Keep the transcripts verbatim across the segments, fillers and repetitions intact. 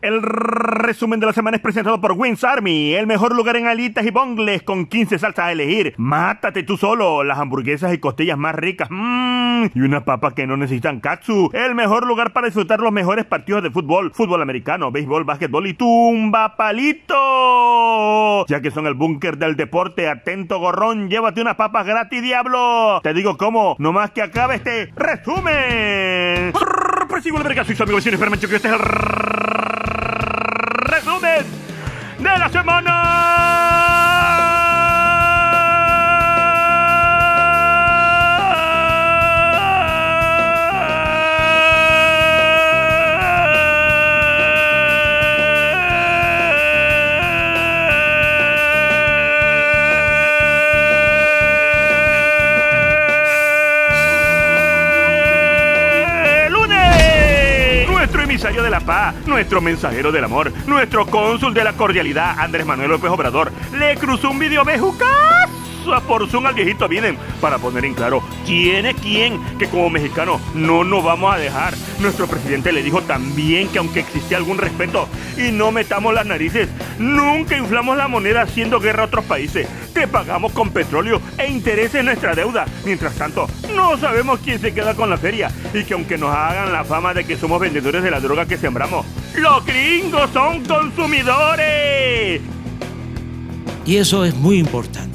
El resumen de la semana es presentado por Wings Army, el mejor lugar en alitas y bongles con quince salsas a elegir. Mátate tú solo, las hamburguesas y costillas más ricas, mmm, y unas papas que no necesitan katsu. El mejor lugar para disfrutar los mejores partidos de fútbol, fútbol americano, béisbol, básquetbol y tumba palito. Ya que son el búnker del deporte, atento gorrón, llévate unas papas gratis, diablo. Te digo cómo, nomás que acabe este resumen. Persigo el verga, soy su amigo vecino Fermencho, que este es el resumen de la semana. Emisario de la paz, nuestro mensajero del amor, nuestro cónsul de la cordialidad, Andrés Manuel López Obrador, le cruzó un video bejucazo por Zoom al viejito Biden para poner en claro quién es quién, que como mexicanos no nos vamos a dejar. Nuestro presidente le dijo también que aunque existe algún respeto y no metamos las narices, nunca inflamos la moneda haciendo guerra a otros países. Te pagamos con petróleo e intereses nuestra deuda. Mientras tanto, no sabemos quién se queda con la feria y que aunque nos hagan la fama de que somos vendedores de la droga que sembramos, los gringos son consumidores. Y eso es muy importante.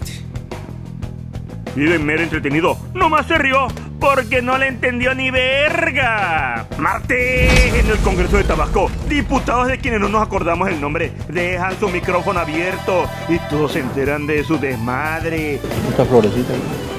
Biden mero entretenido, nomás se rió porque no le entendió ni verga. Martes, en el Congreso de Tabasco, diputados de quienes no nos acordamos el nombre dejan su micrófono abierto y todos se enteran de su desmadre. Esta florecita,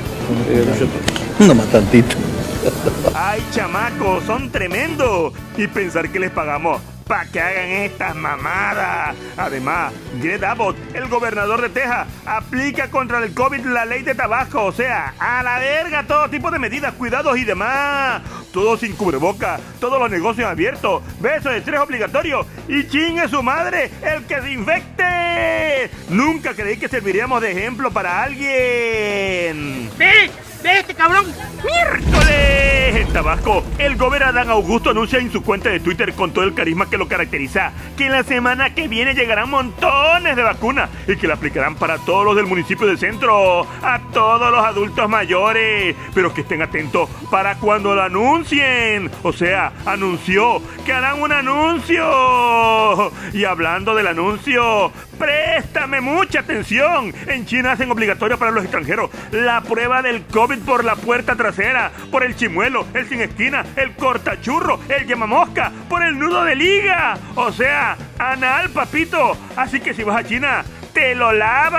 ¿no? No más tantito. Ay, chamacos, son tremendos. Y pensar que les pagamos para que hagan estas mamadas. Además, Greg Abbott, el gobernador de Texas, aplica contra el COVID la ley de Tabasco. O sea, a la verga todo tipo de medidas, cuidados y demás. Todo sin cubreboca, todos los negocios abiertos, besos de tres obligatorios y chingue su madre el que se infecte. Nunca creí que serviríamos de ejemplo para alguien. ¡Ve! ¡Ve este cabrón! ¡Miércoles! En Tabasco, el gobernador Adán Augusto anuncia en su cuenta de Twitter con todo el carisma que lo caracteriza que en la semana que viene llegarán montones de vacunas y que la aplicarán para todos los del municipio del centro, a todos los adultos mayores, pero que estén atentos para cuando lo anuncien. O sea, anunció que harán un anuncio. Y hablando del anuncio, préstame mucha atención. En China hacen obligatorio para los extranjeros la prueba del COVID por la puerta trasera, por el chimuelo, el sin esquina, el cortachurro, el llamamosca, por el nudo de liga. O sea, anal, papito. Así que si vas a China, te lo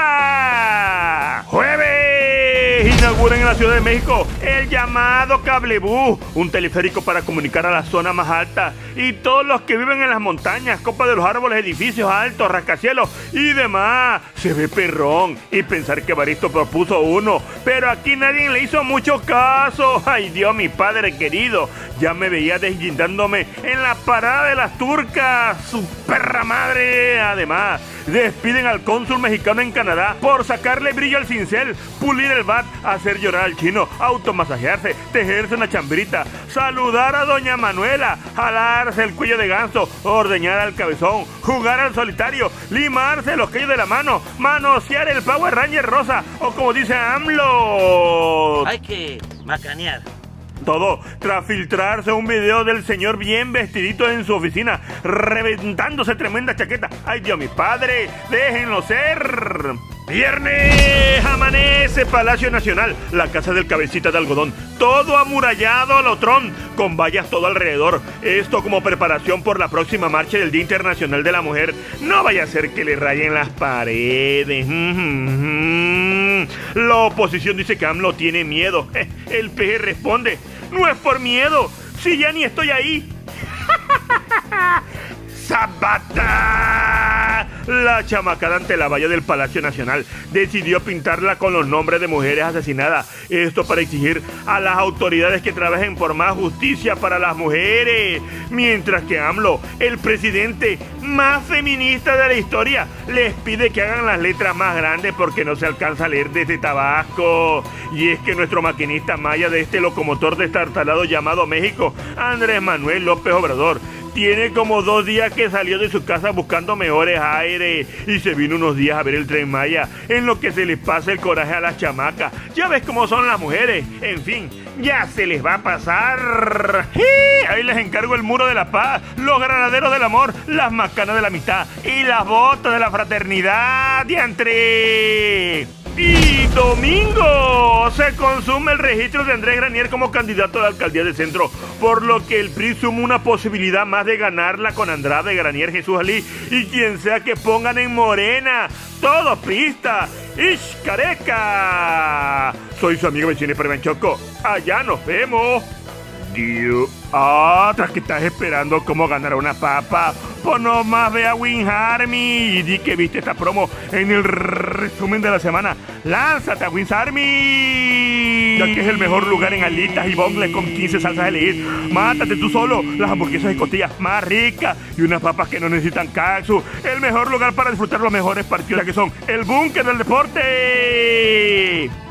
lava. Jueves, inauguran en la Ciudad de México el llamado Cablebús, un teleférico para comunicar a la zona más alta y todos los que viven en las montañas, copa de los árboles, edificios altos, rascacielos y demás. Se ve perrón y pensar que Baristo propuso uno, pero aquí nadie le hizo mucho caso. Ay Dios, mi padre querido, ya me veía desguindándome en la parada de las turcas, su perra madre. Además, despiden al cónsul mexicano en Canadá por sacarle brillo al cincel, pulir el bat, hacer llorar al chino, automasajearse, tejerse una chambrita, saludar a doña Manuela, jalarse el cuello de ganso, ordeñar al cabezón, jugar al solitario, limarse los cuellos de la mano, manosear el Power Ranger rosa o como dice AMLO. Hay que macanear. Todo tras filtrarse un video del señor bien vestidito en su oficina, reventándose tremenda chaqueta. ¡Ay, Dios, mi padre! ¡Déjenlo ser! Viernes, amanece Palacio Nacional, la casa del cabecita de algodón, todo amurallado a lo Tron, con vallas todo alrededor. Esto como preparación por la próxima marcha del Día Internacional de la Mujer. No vaya a ser que le rayen las paredes. La oposición dice que AMLO tiene miedo. El P G responde: no es por miedo, si ya ni estoy ahí. ¡Zapata! La chamacada ante la valla del Palacio Nacional decidió pintarla con los nombres de mujeres asesinadas. Esto para exigir a las autoridades que trabajen por más justicia para las mujeres. Mientras que AMLO, el presidente más feminista de la historia, les pide que hagan las letras más grandes porque no se alcanza a leer desde Tabasco. Y es que nuestro maquinista maya de este locomotor destartalado llamado México, Andrés Manuel López Obrador, tiene como dos días que salió de su casa buscando mejores aires y se vino unos días a ver el Tren Maya, en lo que se les pasa el coraje a las chamacas. Ya ves cómo son las mujeres. En fin, ya se les va a pasar. ¡Sí! Ahí les encargo el muro de la paz, los granaderos del amor, las macanas de la amistad y las botas de la fraternidad. ¡Diantre! Y domingo se consume el registro de Andrés Granier como candidato a la alcaldía de Centro, por lo que el P R I suma una posibilidad más de ganarla con Andrade, Granier, Jesús Alí y quien sea que pongan en Morena. Todo pista. ¡Ish, careca! Soy su amigo vecino Pervenchoco. Allá nos vemos. Dios. Ah, tras que estás esperando cómo ganar una papa, pues nomás ve a Win Army y di que viste esta promo en el resumen de la semana. ¡Lánzate a Win Army! Ya que es el mejor lugar en alitas y bongles con quince salsas a elegir. Mátate tú solo las hamburguesas y costillas más ricas y unas papas que no necesitan katsu. El mejor lugar para disfrutar los mejores partidos que son el búnker del deporte.